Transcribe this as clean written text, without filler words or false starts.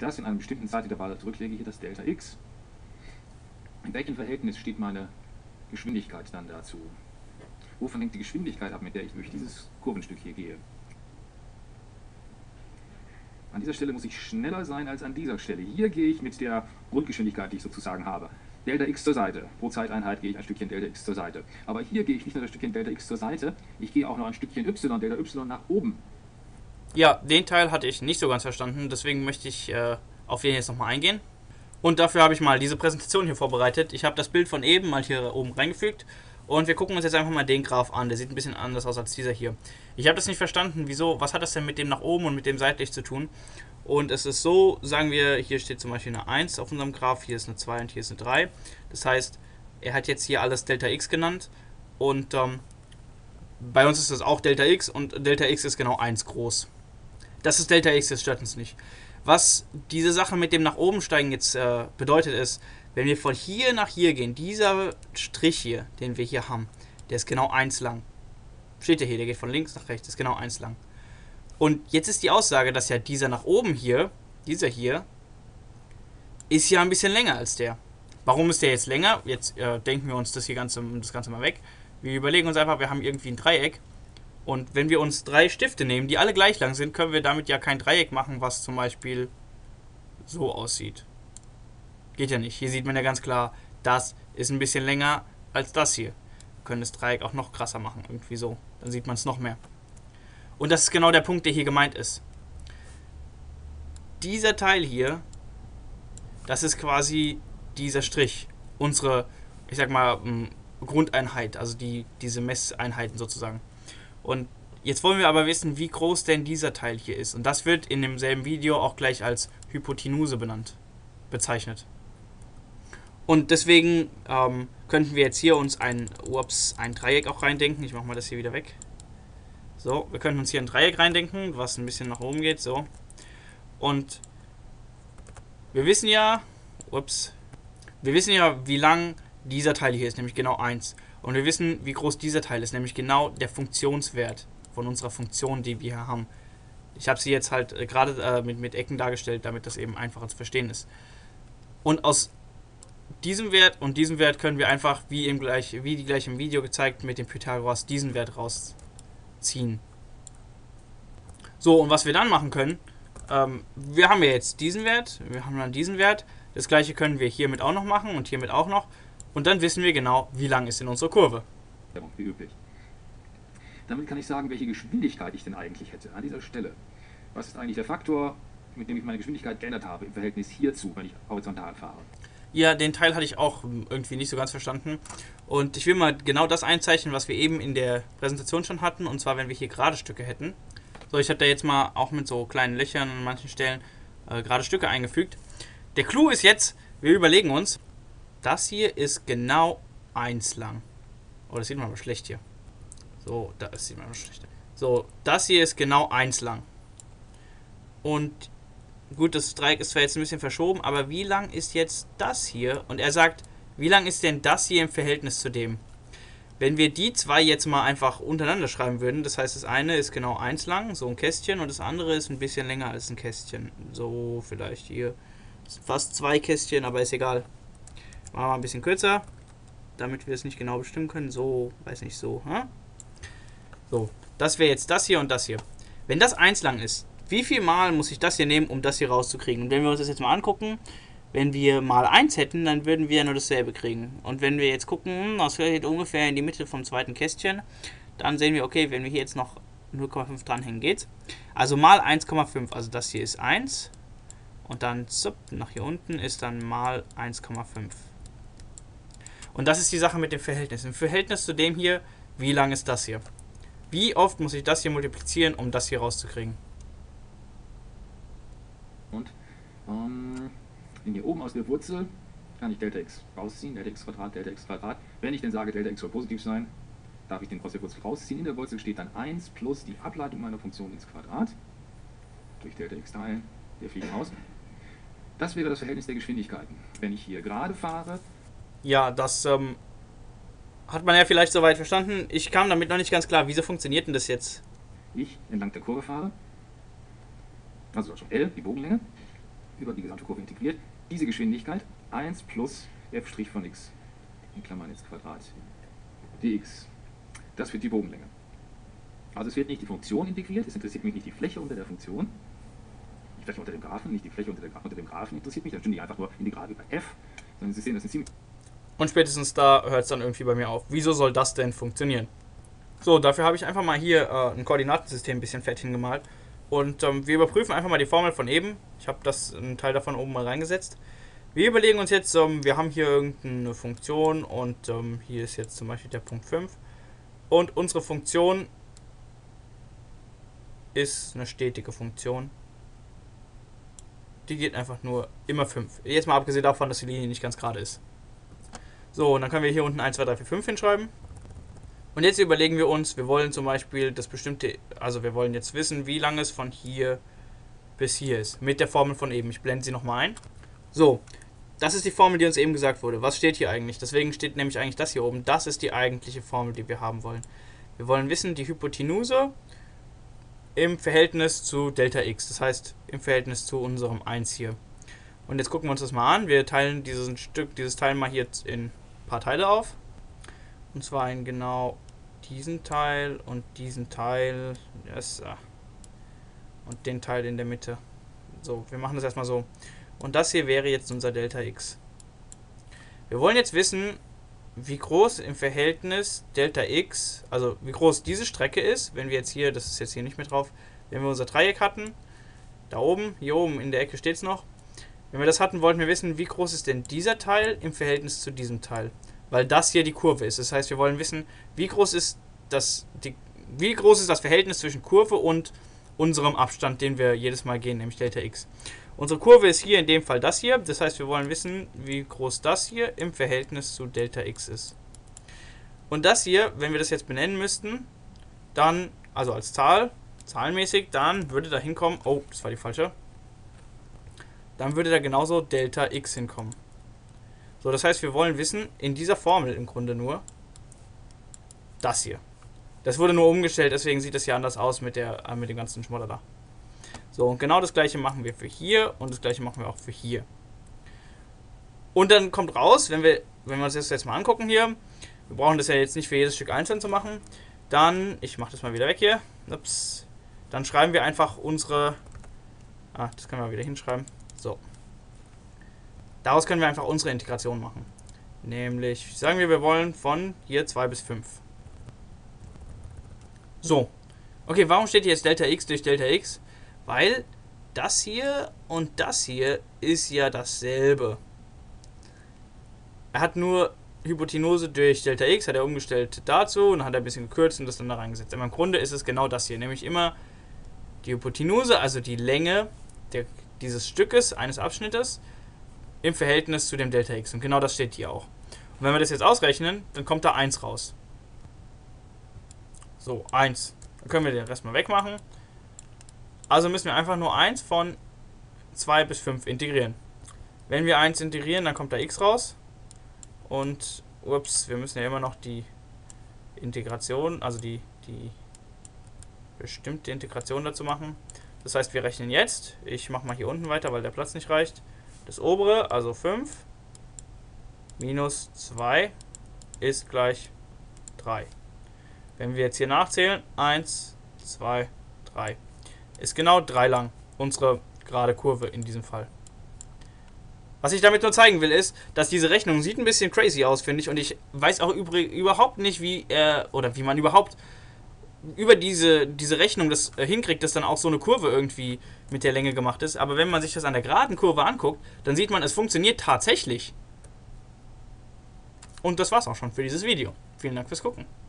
das in einer bestimmten Zeitintervall zurücklege, hier das Delta x. In welchem Verhältnis steht meine Geschwindigkeit dann dazu? Wovon hängt die Geschwindigkeit ab, mit der ich durch dieses Kurvenstück hier gehe? An dieser Stelle muss ich schneller sein als an dieser Stelle. Hier gehe ich mit der Grundgeschwindigkeit, die ich sozusagen habe. Delta x zur Seite. Pro Zeiteinheit gehe ich ein Stückchen Delta x zur Seite. Aber hier gehe ich nicht nur ein Stückchen Delta x zur Seite, ich gehe auch noch ein Stückchen y, Delta y nach oben. Ja, den Teil hatte ich nicht so ganz verstanden, deswegen möchte ich auf den jetzt nochmal eingehen. Und dafür habe ich mal diese Präsentation hier vorbereitet. Ich habe das Bild von eben mal hier oben reingefügt. Und wir gucken uns jetzt einfach mal den Graph an. Der sieht ein bisschen anders aus als dieser hier. Ich habe das nicht verstanden. Wieso? Was hat das denn mit dem nach oben und mit dem seitlich zu tun? Und es ist so, sagen wir, hier steht zum Beispiel eine 1 auf unserem Graph, hier ist eine 2 und hier ist eine 3. Das heißt, er hat jetzt hier alles Delta x genannt. Und bei uns ist das auch Delta x und Delta x ist genau 1 groß. Das ist Delta x, das stört uns nicht. Was diese Sache mit dem nach oben steigen jetzt bedeutet ist, wenn wir von hier nach hier gehen, dieser Strich hier, den wir hier haben, der ist genau 1 lang. Steht ja hier, der geht von links nach rechts, ist genau 1 lang. Und jetzt ist die Aussage, dass ja dieser nach oben hier, dieser hier, ist ja ein bisschen länger als der. Warum ist der jetzt länger? Jetzt denken wir uns das Ganze mal weg. Wir überlegen uns einfach, wir haben irgendwie ein Dreieck. Und wenn wir uns 3 Stifte nehmen, die alle gleich lang sind, können wir damit ja kein Dreieck machen, was zum Beispiel so aussieht. Geht ja nicht. Hier sieht man ja ganz klar, das ist ein bisschen länger als das hier. Wir können das Dreieck auch noch krasser machen, irgendwie so. Dann sieht man es noch mehr. Und das ist genau der Punkt, der hier gemeint ist. Dieser Teil hier, das ist quasi dieser Strich. Unsere, ich sag mal, Grundeinheit, also diese Messeinheiten sozusagen. Und jetzt wollen wir aber wissen, wie groß denn dieser Teil hier ist. Und das wird in demselben Video auch gleich als Hypotenuse bezeichnet. Und deswegen könnten wir jetzt hier uns ein Dreieck auch reindenken. Ich mache mal das hier wieder weg. So, wir könnten uns hier ein Dreieck reindenken, was ein bisschen nach oben geht. So. Und wir wissen ja, wie lang dieser Teil hier ist, nämlich genau 1. Und wir wissen, wie groß dieser Teil ist, nämlich genau der Funktionswert von unserer Funktion, die wir hier haben. Ich habe sie jetzt halt gerade mit Ecken dargestellt, damit das eben einfacher zu verstehen ist. Und aus diesem Wert und diesem Wert können wir einfach, wie gleich im Video gezeigt, mit dem Pythagoras diesen Wert rausziehen. So, und was wir dann machen können, wir haben ja jetzt diesen Wert, wir haben dann diesen Wert. Das gleiche können wir hiermit auch noch machen und hiermit auch noch. Und dann wissen wir genau, wie lang ist denn unsere Kurve. Wie üblich. Damit kann ich sagen, welche Geschwindigkeit ich denn eigentlich hätte an dieser Stelle. Was ist eigentlich der Faktor, mit dem ich meine Geschwindigkeit geändert habe im Verhältnis hierzu, wenn ich horizontal fahre? Ja, den Teil hatte ich auch irgendwie nicht so ganz verstanden. Und ich will mal genau das einzeichnen, was wir eben in der Präsentation schon hatten. Und zwar, wenn wir hier gerade Stücke hätten. So, ich habe da jetzt mal auch mit so kleinen Löchern an manchen Stellen gerade Stücke eingefügt. Der Clou ist jetzt, wir überlegen uns, das hier ist genau 1 lang. Oh, das sieht man aber schlecht hier. So, das sieht man aber schlecht. So, das hier ist genau 1 lang. Und gut, das Dreieck ist zwar jetzt ein bisschen verschoben, aber wie lang ist jetzt das hier? Und er sagt, wie lang ist denn das hier im Verhältnis zu dem? Wenn wir die zwei jetzt mal einfach untereinander schreiben würden, das heißt, das eine ist genau 1 lang, so ein Kästchen, und das andere ist ein bisschen länger als ein Kästchen. So, vielleicht hier. Fast 2 Kästchen, aber ist egal. Machen wir mal ein bisschen kürzer, damit wir es nicht genau bestimmen können. So, weiß nicht, so. Hm? So, das wäre jetzt das hier und das hier. Wenn das 1 lang ist, wie viel Mal muss ich das hier nehmen, um das hier rauszukriegen? Und wenn wir uns das jetzt mal angucken, wenn wir mal 1 hätten, dann würden wir nur dasselbe kriegen. Und wenn wir jetzt gucken, das geht ungefähr in die Mitte vom zweiten Kästchen, dann sehen wir, okay, wenn wir hier jetzt noch 0,5 dranhängen, geht's. Also mal 1,5, also das hier ist 1. Und dann nach hier unten ist dann mal 1,5. Und das ist die Sache mit dem Verhältnis. Im Verhältnis zu dem hier, wie lang ist das hier? Wie oft muss ich das hier multiplizieren, um das hier rauszukriegen? Und wenn hier oben aus der Wurzel kann ich Delta x rausziehen, Delta x Quadrat, Delta x Quadrat. Wenn ich denn sage, Delta x soll positiv sein, darf ich den aus der Wurzel rausziehen. In der Wurzel steht dann 1 plus die Ableitung meiner Funktion ins Quadrat. Durch Delta x teilen, der fliegt raus. Das wäre das Verhältnis der Geschwindigkeiten. Wenn ich hier gerade fahre... Ja, das hat man ja vielleicht soweit verstanden. Ich kam damit noch nicht ganz klar. Wieso funktioniert denn das jetzt? Ich entlang der Kurve fahre, also schon L, die Bogenlänge, über die gesamte Kurve integriert. Diese Geschwindigkeit 1 plus f' von x, in Klammern jetzt Quadrat, dx. Das wird die Bogenlänge. Also es wird nicht die Funktion integriert, es interessiert mich nicht die Fläche unter der Funktion, die Fläche unter dem Graphen, nicht die Fläche unter dem Graphen interessiert mich, dann stimmt die einfach nur integral über f, sondern Sie sehen, das ist ziemlich... Und spätestens da hört es dann irgendwie bei mir auf. Wieso soll das denn funktionieren? So, dafür habe ich einfach mal hier ein Koordinatensystem ein bisschen fett hingemalt. Und wir überprüfen einfach mal die Formel von eben. Ich habe einen Teil davon oben mal reingesetzt. Wir überlegen uns jetzt, wir haben hier irgendeine Funktion und hier ist jetzt zum Beispiel der Punkt 5. Und unsere Funktion ist eine stetige Funktion. Die geht einfach nur immer 5. Jetzt mal abgesehen davon, dass die Linie nicht ganz gerade ist. So, und dann können wir hier unten 1, 2, 3, 4, 5 hinschreiben. Und jetzt überlegen wir uns, wir wollen zum Beispiel das bestimmte, also wir wollen jetzt wissen, wie lang es von hier bis hier ist. Mit der Formel von eben. Ich blende sie nochmal ein. So, das ist die Formel, die uns eben gesagt wurde. Was steht hier eigentlich? Deswegen steht nämlich eigentlich das hier oben. Das ist die eigentliche Formel, die wir haben wollen. Wir wollen wissen, die Hypotenuse im Verhältnis zu Delta x. Das heißt, im Verhältnis zu unserem 1 hier. Und jetzt gucken wir uns das mal an. Wir teilen dieses Teil mal hier in ein paar Teile auf. Und zwar in genau diesen Teil und diesen Teil. Yes, und den Teil in der Mitte. So, wir machen das erstmal so. Und das hier wäre jetzt unser Delta x. Wir wollen jetzt wissen, wie groß im Verhältnis Delta x, also wie groß diese Strecke ist, wenn wir jetzt hier, das ist jetzt hier nicht mit drauf, wenn wir unser Dreieck hatten, da oben, hier oben in der Ecke steht es noch. Wenn wir das hatten, wollten wir wissen, wie groß ist denn dieser Teil im Verhältnis zu diesem Teil. Weil das hier die Kurve ist. Das heißt, wir wollen wissen, wie groß ist das Verhältnis zwischen Kurve und unserem Abstand, den wir jedes Mal gehen, nämlich Delta x. Unsere Kurve ist hier in dem Fall das hier. Das heißt, wir wollen wissen, wie groß das hier im Verhältnis zu Delta x ist. Und das hier, wenn wir das jetzt benennen müssten, dann, also als Zahl, zahlenmäßig, dann würde da hinkommen, oh, das war die falsche, dann würde da genauso Delta x hinkommen. So, das heißt, wir wollen wissen, in dieser Formel im Grunde nur, das hier. Das wurde nur umgestellt, deswegen sieht das hier anders aus mit dem ganzen Schmodder da. So, und genau das gleiche machen wir für hier und das gleiche machen wir auch für hier. Und dann kommt raus, wenn wir uns das jetzt mal angucken hier, wir brauchen das ja jetzt nicht für jedes Stück einzeln zu machen, dann, ich mache das mal wieder weg hier, ups, dann schreiben wir einfach unsere, das können wir wieder hinschreiben, so. Daraus können wir einfach unsere Integration machen. Nämlich, sagen wir wollen von hier 2 bis 5. So. Okay, warum steht hier jetzt Delta x durch Delta x? Weil das hier und das hier ist ja dasselbe. Er hat nur Hypotenuse durch Delta x, hat er umgestellt dazu und hat er ein bisschen gekürzt und das dann da reingesetzt. Aber im Grunde ist es genau das hier. Nämlich immer die Hypotenuse, also die Länge dieses Stückes, eines Abschnittes, im Verhältnis zu dem Delta x. Und genau das steht hier auch. Und wenn wir das jetzt ausrechnen, dann kommt da 1 raus. So, 1. Dann können wir den Rest mal wegmachen. Also müssen wir einfach nur 1 von 2 bis 5 integrieren. Wenn wir 1 integrieren, dann kommt da x raus. Und, ups, wir müssen ja immer noch die Integration, also die bestimmte Integration dazu machen. Das heißt, wir rechnen jetzt. Ich mache mal hier unten weiter, weil der Platz nicht reicht. Das obere, also 5, minus 2 ist gleich 3. Wenn wir jetzt hier nachzählen, 1, 2, 3. Ist genau 3 lang, unsere gerade Kurve in diesem Fall. Was ich damit nur zeigen will, ist, dass diese Rechnung sieht ein bisschen crazy aus, finde ich. Und ich weiß auch überhaupt nicht, wie man überhaupt über diese Rechnung das hinkriegt, dass dann auch so eine Kurve irgendwie mit der Länge gemacht ist. Aber wenn man sich das an der geraden Kurve anguckt, dann sieht man, es funktioniert tatsächlich. Und das war's auch schon für dieses Video. Vielen Dank fürs Gucken.